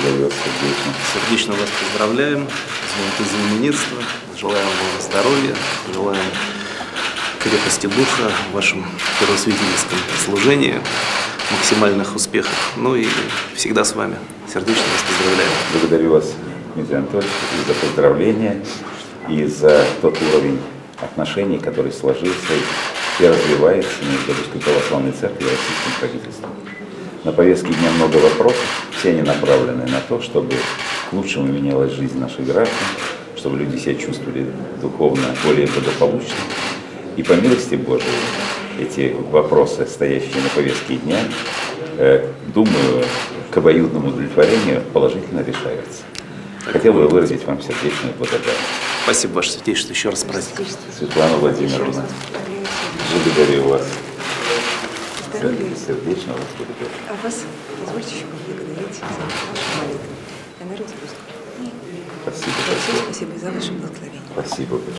Благодарю вас сердечно. Сердечно вас поздравляем, звонит именинства, желаем вам здоровья, желаем крепости духа в вашем первосвятительском служении, максимальных успехов. Ну и всегда с вами. Сердечно вас поздравляю. Благодарю вас, Дмитрий Анатольевич, и за поздравления, и за тот уровень отношений, который сложился и развивается между Русской Православной Церковью и российским правительством. На повестке дня много вопросов, все они направлены на то, чтобы к лучшему менялась жизнь наших граждан, чтобы люди себя чувствовали духовно более благополучно. И по милости Божией эти вопросы, стоящие на повестке дня, думаю, к обоюдному удовлетворению положительно решаются. Хотел бы выразить вам сердечную благодарность. Спасибо, Ваше Святейшество, еще раз праздник. Светлана Владимировна, благодарю вас. Сердечно вас благодарю. А вас позвольте еще поблагодарить за вашу молитву. Я на русском. Спасибо. Спасибо за ваше благословение. Спасибо.